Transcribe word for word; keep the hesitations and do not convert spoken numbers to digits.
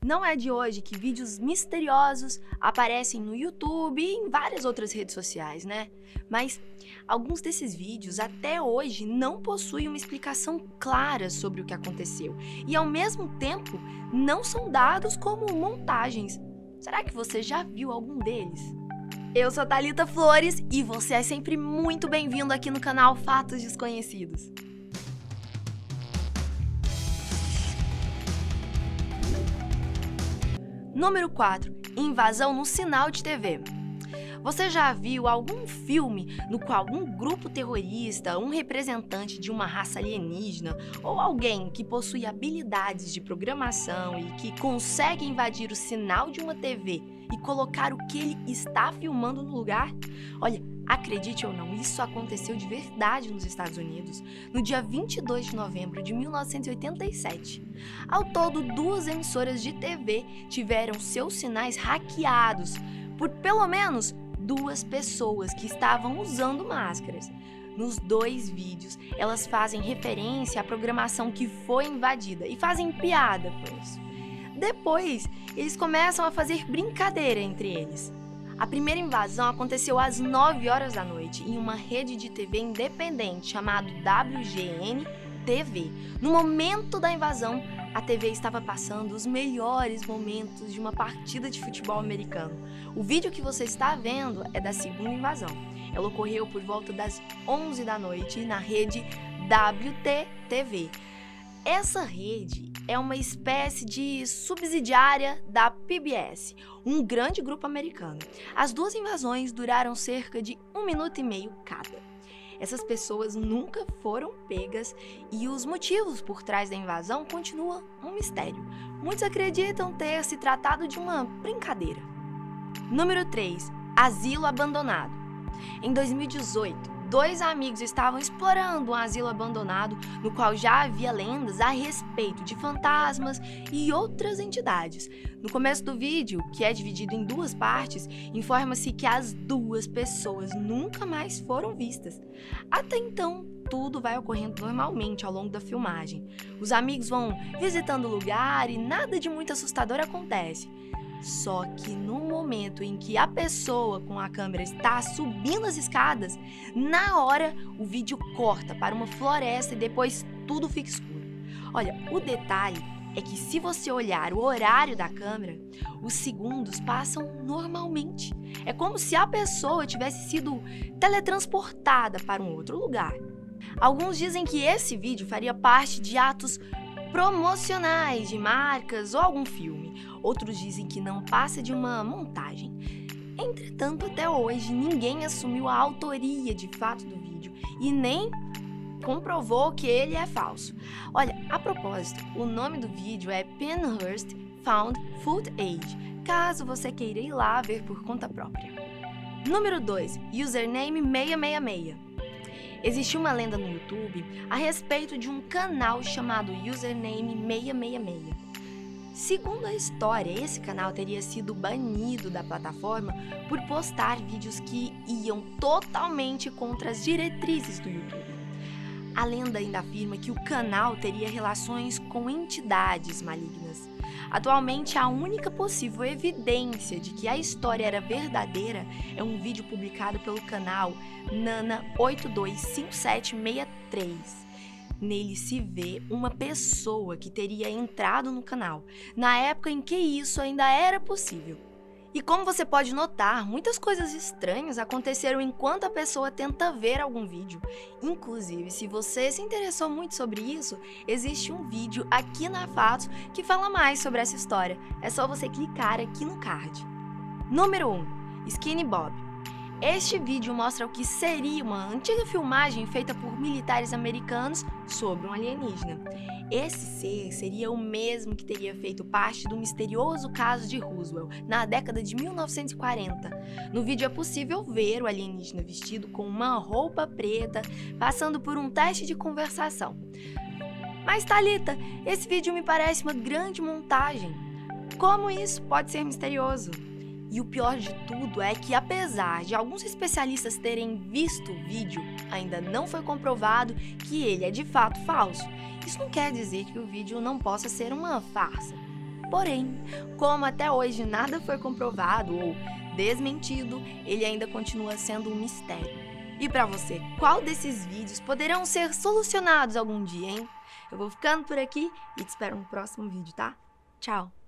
Não é de hoje que vídeos misteriosos aparecem no YouTube e em várias outras redes sociais, né? Mas alguns desses vídeos até hoje não possuem uma explicação clara sobre o que aconteceu e, ao mesmo tempo, não são dados como montagens. Será que você já viu algum deles? Eu sou Thalita Flores e você é sempre muito bem-vindo aqui no canal Fatos Desconhecidos. Número quatro. Invasão no sinal de T V. Você já viu algum filme no qual um grupo terrorista, um representante de uma raça alienígena ou alguém que possui habilidades de programação e que consegue invadir o sinal de uma T V e colocar o que ele está filmando no lugar? Olha, acredite ou não, isso aconteceu de verdade nos Estados Unidos, no dia vinte e dois de novembro de mil novecentos e oitenta e sete. Ao todo, duas emissoras de T V tiveram seus sinais hackeados por pelo menos duas pessoas que estavam usando máscaras. Nos dois vídeos, elas fazem referência à programação que foi invadida e fazem piada com isso. Depois, eles começam a fazer brincadeira entre eles. A primeira invasão aconteceu às nove horas da noite em uma rede de T V independente chamada W G N T V. No momento da invasão, a T V estava passando os melhores momentos de uma partida de futebol americano. O vídeo que você está vendo é da segunda invasão. Ela ocorreu por volta das onze da noite na rede W T T V. Essa rede é uma espécie de subsidiária da P B S, um grande grupo americano. As duas invasões duraram cerca de um minuto e meio cada. Essas pessoas nunca foram pegas e os motivos por trás da invasão continuam um mistério. Muitos acreditam ter se tratado de uma brincadeira. Número três. Asilo abandonado. Em dois mil e dezoito, dois amigos estavam explorando um asilo abandonado no qual já havia lendas a respeito de fantasmas e outras entidades. No começo do vídeo, que é dividido em duas partes, informa-se que as duas pessoas nunca mais foram vistas. Até então, tudo vai ocorrendo normalmente ao longo da filmagem. Os amigos vão visitando o lugar e nada de muito assustador acontece. Só que no momento em que a pessoa com a câmera está subindo as escadas, na hora o vídeo corta para uma floresta e depois tudo fica escuro. Olha, o detalhe é que se você olhar o horário da câmera, os segundos passam normalmente. É como se a pessoa tivesse sido teletransportada para um outro lugar. Alguns dizem que esse vídeo faria parte de atos promocionais de marcas ou algum filme. Outros dizem que não passa de uma montagem. Entretanto, até hoje, ninguém assumiu a autoria de fato do vídeo e nem comprovou que ele é falso. Olha, a propósito, o nome do vídeo é Pinhurst Found Footage, caso você queira ir lá ver por conta própria. Número dois. Username seiscentos e sessenta e seis. Existe uma lenda no YouTube a respeito de um canal chamado Username seiscentos e sessenta e seis. Segundo a história, esse canal teria sido banido da plataforma por postar vídeos que iam totalmente contra as diretrizes do YouTube. A lenda ainda afirma que o canal teria relações com entidades malignas. Atualmente, a única possível evidência de que a história era verdadeira é um vídeo publicado pelo canal Nana oito dois cinco sete seis três. Nele se vê uma pessoa que teria entrado no canal, na época em que isso ainda era possível. E como você pode notar, muitas coisas estranhas aconteceram enquanto a pessoa tenta ver algum vídeo. Inclusive, se você se interessou muito sobre isso, existe um vídeo aqui na Fatos que fala mais sobre essa história. É só você clicar aqui no card. Número um. Skinny Bob. Este vídeo mostra o que seria uma antiga filmagem feita por militares americanos sobre um alienígena. Esse ser seria o mesmo que teria feito parte do misterioso caso de Roswell, na década de mil novecentos e quarenta. No vídeo é possível ver o alienígena vestido com uma roupa preta, passando por um teste de conversação. Mas, Thalita, esse vídeo me parece uma grande montagem. Como isso pode ser misterioso? E o pior de tudo é que, apesar de alguns especialistas terem visto o vídeo, ainda não foi comprovado que ele é de fato falso. Isso não quer dizer que o vídeo não possa ser uma farsa. Porém, como até hoje nada foi comprovado ou desmentido, ele ainda continua sendo um mistério. E para você, qual desses vídeos poderão ser solucionados algum dia, hein? Eu vou ficando por aqui e te espero no próximo vídeo, tá? Tchau!